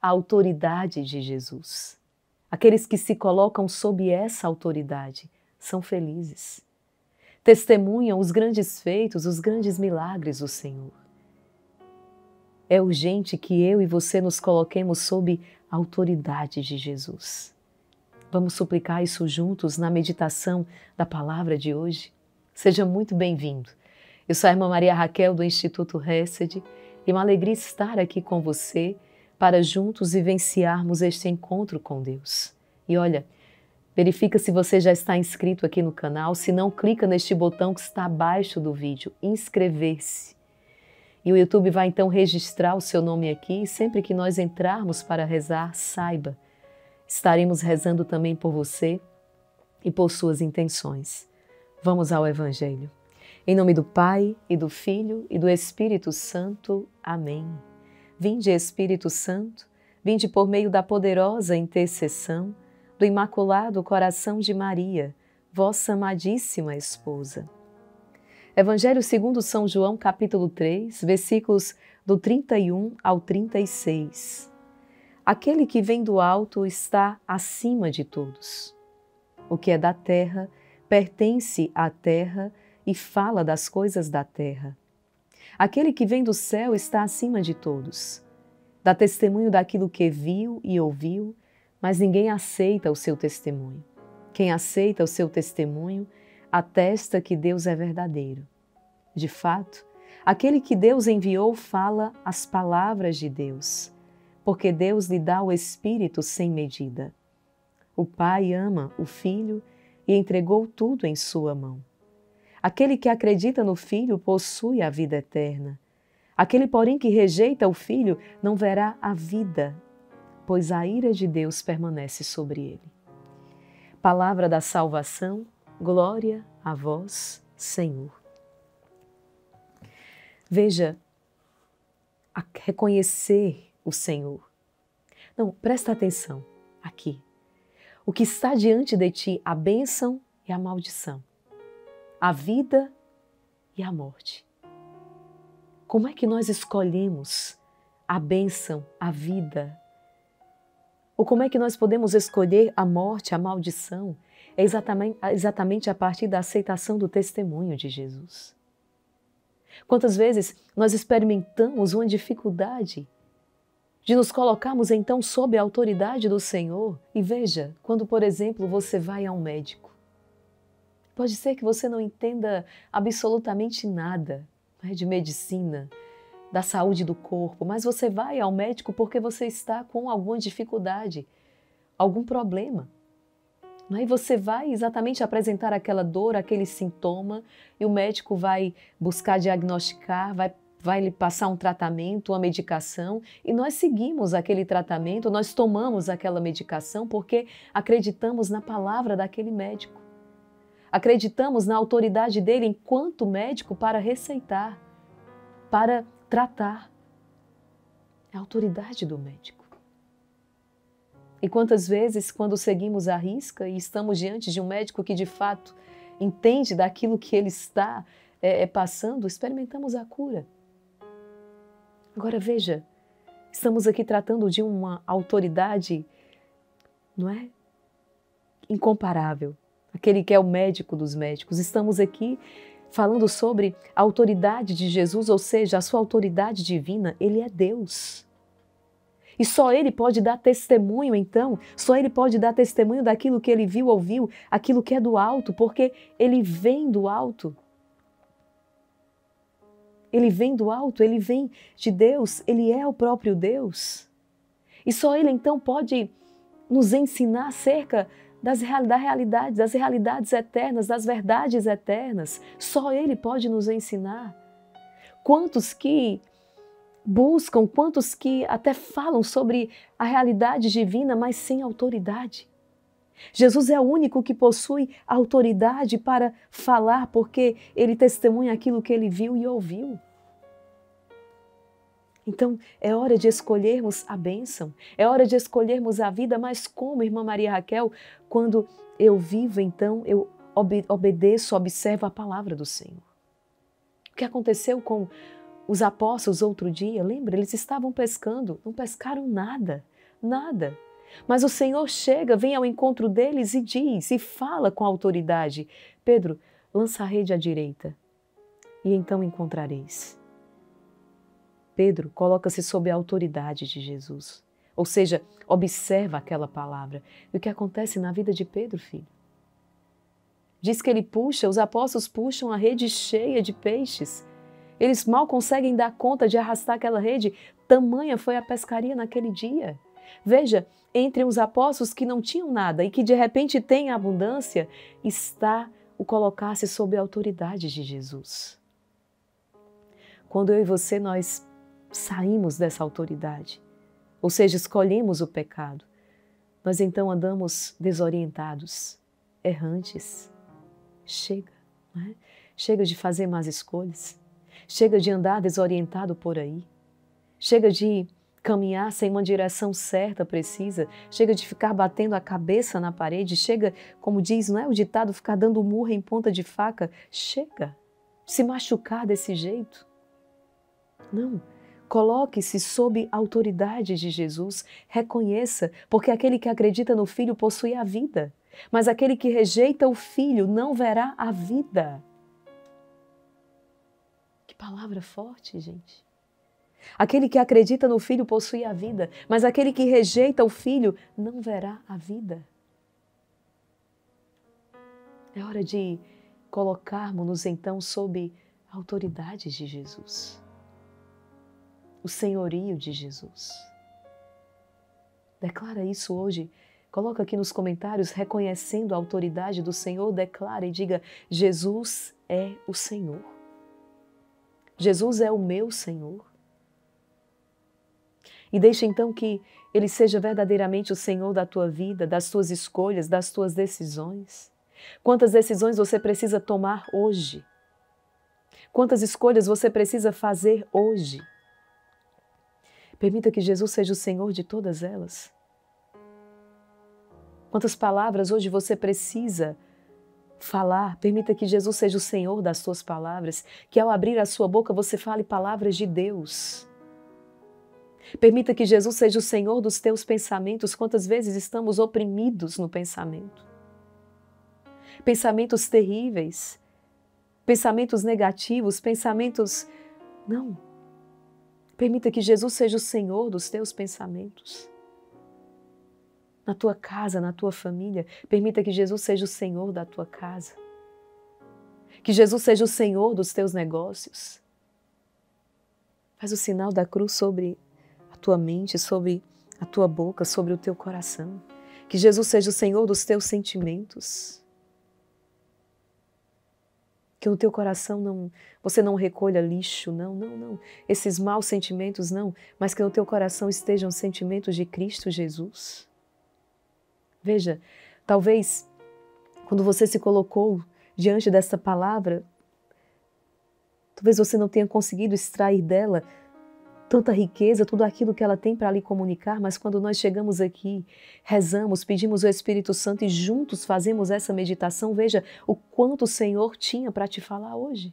a autoridade de Jesus. Aqueles que se colocam sob essa autoridade são felizes. Testemunham os grandes feitos, os grandes milagres do Senhor. É urgente que eu e você nos coloquemos sob a autoridade de Jesus. Vamos suplicar isso juntos na meditação da palavra de hoje? Seja muito bem-vindo. Eu sou a irmã Maria Raquel do Instituto Hesed e uma alegria estar aqui com você para juntos vivenciarmos este encontro com Deus. E olha, verifica se você já está inscrito aqui no canal, se não, clica neste botão que está abaixo do vídeo, inscrever-se. E o YouTube vai então registrar o seu nome aqui e sempre que nós entrarmos para rezar, saiba, estaremos rezando também por você e por suas intenções. Vamos ao Evangelho. Em nome do Pai, e do Filho, e do Espírito Santo. Amém. Vinde, Espírito Santo, vinde por meio da poderosa intercessão do Imaculado Coração de Maria, vossa amadíssima esposa. Evangelho segundo São João, capítulo 3, versículos do 31 ao 36. Aquele que vem do alto está acima de todos. O que é da terra pertence à terra e fala das coisas da terra. Aquele que vem do céu está acima de todos. Dá testemunho daquilo que viu e ouviu, mas ninguém aceita o seu testemunho. Quem aceita o seu testemunho atesta que Deus é verdadeiro. De fato, aquele que Deus enviou fala as palavras de Deus, porque Deus lhe dá o Espírito sem medida. O Pai ama o Filho e entregou tudo em sua mão. Aquele que acredita no Filho possui a vida eterna. Aquele, porém, que rejeita o Filho não verá a vida, pois a ira de Deus permanece sobre ele. Palavra da salvação, glória a vós, Senhor. Veja, reconhecer o Senhor. Não, presta atenção aqui. O que está diante de ti, a bênção e a maldição. A vida e a morte. Como é que nós escolhemos a bênção, a vida? Ou como é que nós podemos escolher a morte, a maldição? É exatamente a partir da aceitação do testemunho de Jesus. Quantas vezes nós experimentamos uma dificuldade de nos colocarmos então sob a autoridade do Senhor? E veja, quando, por exemplo, você vai a um médico, pode ser que você não entenda absolutamente nada, né, de medicina, da saúde do corpo, mas você vai ao médico porque você está com alguma dificuldade, algum problema. E você vai exatamente apresentar aquela dor, aquele sintoma, e o médico vai buscar diagnosticar, vai lhe passar um tratamento, uma medicação, e nós seguimos aquele tratamento, nós tomamos aquela medicação porque acreditamos na palavra daquele médico. Acreditamos na autoridade dele enquanto médico para receitar, para tratar. É a autoridade do médico. E quantas vezes, quando seguimos à risca e estamos diante de um médico que de fato entende daquilo que ele está passando, experimentamos a cura. Agora veja, estamos aqui tratando de uma autoridade, não é? Incomparável. Aquele que é o médico dos médicos. Estamos aqui falando sobre a autoridade de Jesus, ou seja, a sua autoridade divina. Ele é Deus. E só Ele pode dar testemunho, então, só Ele pode dar testemunho daquilo que Ele viu, ouviu, aquilo que é do alto, porque Ele vem do alto. Ele vem do alto, Ele vem de Deus, Ele é o próprio Deus. E só Ele, então, pode nos ensinar acerca das realidades eternas, das verdades eternas. Só Ele pode nos ensinar. Quantos que buscam, quantos que até falam sobre a realidade divina, mas sem autoridade. Jesus é o único que possui autoridade para falar, porque Ele testemunha aquilo que Ele viu e ouviu. Então, é hora de escolhermos a bênção, é hora de escolhermos a vida, mas como, irmã Maria Raquel, quando eu vivo, então, eu obedeço, observo a palavra do Senhor. O que aconteceu com os apóstolos outro dia, lembra? Eles estavam pescando, não pescaram nada. Nada. Mas o Senhor chega, vem ao encontro deles e diz, e fala com autoridade: Pedro, lança a rede à direita e então encontrareis. Pedro coloca-se sob a autoridade de Jesus. Ou seja, observa aquela palavra. E o que acontece na vida de Pedro, filho? Diz que ele puxa, os apóstolos puxam a rede cheia de peixes. Eles mal conseguem dar conta de arrastar aquela rede. Tamanha foi a pescaria naquele dia. Veja, entre os apóstolos que não tinham nada e que de repente têm abundância, está o colocar-se sob a autoridade de Jesus. Quando eu e você, nós saímos dessa autoridade, ou seja, escolhemos o pecado, nós então andamos desorientados, errantes. Chega, não é? Chega de fazer más escolhas, chega de andar desorientado por aí, chega de caminhar sem uma direção certa, precisa, chega de ficar batendo a cabeça na parede, chega, como diz, não é o ditado, ficar dando murro em ponta de faca, chega de se machucar desse jeito. Não, coloque-se sob a autoridade de Jesus, reconheça, porque aquele que acredita no Filho possui a vida, mas aquele que rejeita o Filho não verá a vida. Que palavra forte, gente. Aquele que acredita no Filho possui a vida, mas aquele que rejeita o Filho não verá a vida. É hora de colocarmos-nos então sob a autoridade de Jesus. O senhorio de Jesus. Declara isso hoje. Coloca aqui nos comentários, reconhecendo a autoridade do Senhor, declara e diga: Jesus é o Senhor. Jesus é o meu Senhor. E deixa então que Ele seja verdadeiramente o Senhor da tua vida, das tuas escolhas, das tuas decisões. Quantas decisões você precisa tomar hoje? Quantas escolhas você precisa fazer hoje? Permita que Jesus seja o Senhor de todas elas. Quantas palavras hoje você precisa falar? Permita que Jesus seja o Senhor das suas palavras, que ao abrir a sua boca você fale palavras de Deus. Permita que Jesus seja o Senhor dos teus pensamentos. Quantas vezes estamos oprimidos no pensamento? Pensamentos terríveis, pensamentos negativos, pensamentos... Não. Permita que Jesus seja o Senhor dos teus pensamentos. Na tua casa, na tua família, permita que Jesus seja o Senhor da tua casa. Que Jesus seja o Senhor dos teus negócios. Faz o sinal da cruz sobre a tua mente, sobre a tua boca, sobre o teu coração. Que Jesus seja o Senhor dos teus sentimentos. Que no teu coração você não recolha lixo, não. Esses maus sentimentos não, mas que no teu coração estejam sentimentos de Cristo Jesus. Veja, talvez quando você se colocou diante desta palavra, talvez você não tenha conseguido extrair dela tanta riqueza, tudo aquilo que ela tem para lhe comunicar, mas quando nós chegamos aqui, rezamos, pedimos o Espírito Santo e juntos fazemos essa meditação, veja o quanto o Senhor tinha para te falar hoje.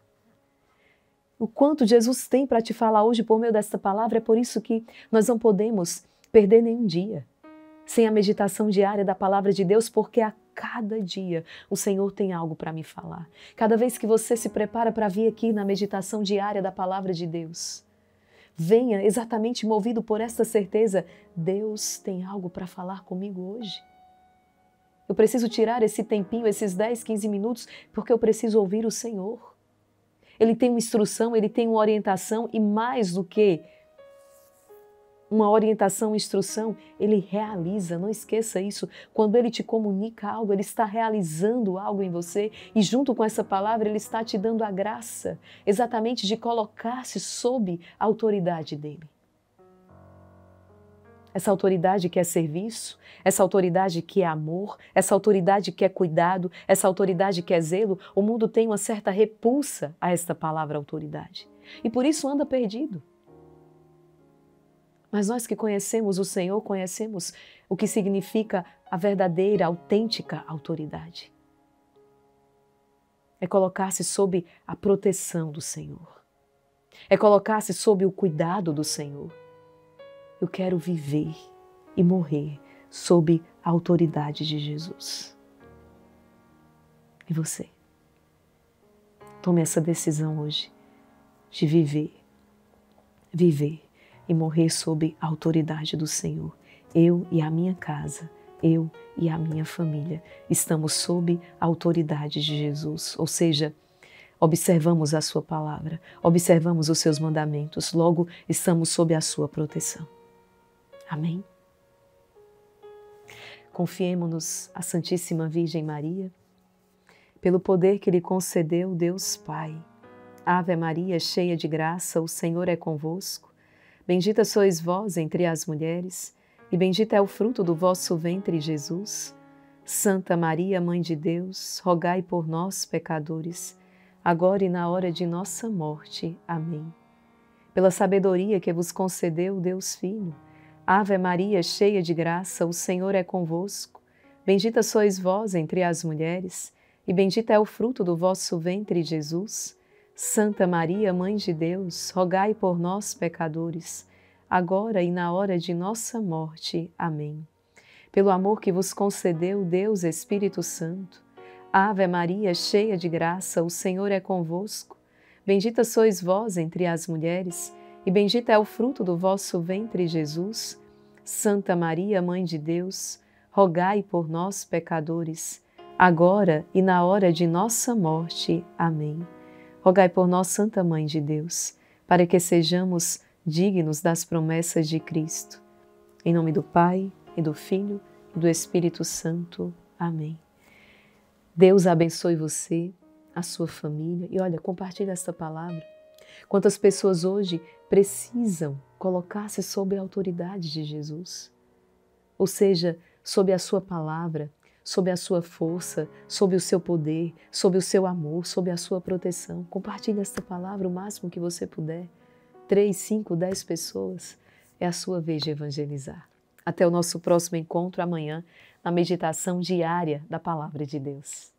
O quanto Jesus tem para te falar hoje por meio desta palavra, é por isso que nós não podemos perder nenhum dia sem a meditação diária da palavra de Deus, porque a cada dia o Senhor tem algo para me falar. Cada vez que você se prepara para vir aqui na meditação diária da palavra de Deus, venha exatamente movido por esta certeza: Deus tem algo para falar comigo hoje. Eu preciso tirar esse tempinho, esses 10, 15 minutos, porque eu preciso ouvir o Senhor. Ele tem uma instrução, Ele tem uma orientação e mais do que uma orientação, instrução, Ele realiza, não esqueça isso. Quando Ele te comunica algo, Ele está realizando algo em você e junto com essa palavra Ele está te dando a graça exatamente de colocar-se sob a autoridade dEle. Essa autoridade que é serviço, essa autoridade que é amor, essa autoridade que é cuidado, essa autoridade que é zelo, o mundo tem uma certa repulsa a esta palavra autoridade e por isso anda perdido. Mas nós que conhecemos o Senhor, conhecemos o que significa a verdadeira, autêntica autoridade. É colocar-se sob a proteção do Senhor. É colocar-se sob o cuidado do Senhor. Eu quero viver e morrer sob a autoridade de Jesus. E você? Tome essa decisão hoje de viver e morrer sob a autoridade do Senhor. Eu e a minha casa, eu e a minha família estamos sob a autoridade de Jesus, ou seja, observamos a sua palavra, observamos os seus mandamentos, logo estamos sob a sua proteção. Amém? Confiemo-nos à Santíssima Virgem Maria, pelo poder que lhe concedeu Deus Pai. Ave Maria, cheia de graça, o Senhor é convosco. Bendita sois vós entre as mulheres, e bendito é o fruto do vosso ventre, Jesus. Santa Maria, Mãe de Deus, rogai por nós, pecadores, agora e na hora de nossa morte. Amém. Pela sabedoria que vos concedeu Deus Filho, Ave Maria, cheia de graça, o Senhor é convosco. Bendita sois vós entre as mulheres, e bendito é o fruto do vosso ventre, Jesus. Santa Maria, Mãe de Deus, rogai por nós, pecadores, agora e na hora de nossa morte. Amém. Pelo amor que vos concedeu Deus Espírito Santo, Ave Maria, cheia de graça, o Senhor é convosco. Bendita sois vós entre as mulheres, e bendito é o fruto do vosso ventre, Jesus. Santa Maria, Mãe de Deus, rogai por nós, pecadores, agora e na hora de nossa morte. Amém. Rogai por nós, Santa Mãe de Deus, para que sejamos dignos das promessas de Cristo. Em nome do Pai, e do Filho, e do Espírito Santo. Amém. Deus abençoe você, a sua família. E olha, compartilha esta palavra. Quantas pessoas hoje precisam colocar-se sob a autoridade de Jesus? Ou seja, sob a sua palavra, sob a sua força, sob o seu poder, sob o seu amor, sob a sua proteção. Compartilhe esta palavra o máximo que você puder. 3, 5, 10 pessoas. É a sua vez de evangelizar. Até o nosso próximo encontro amanhã, na meditação diária da Palavra de Deus.